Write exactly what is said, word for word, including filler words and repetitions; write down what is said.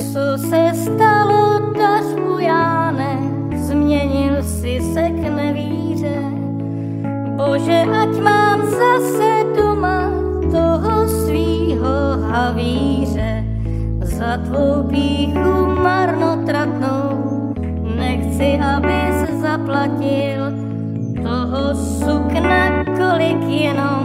Co se stalo, dařbu já ne, změnil si se k nevíře. Bože, ať mám zase doma toho svýho havíře. Za tvou pýchu marnotratnou nechci, abys zaplatil toho sukna, kolik jenom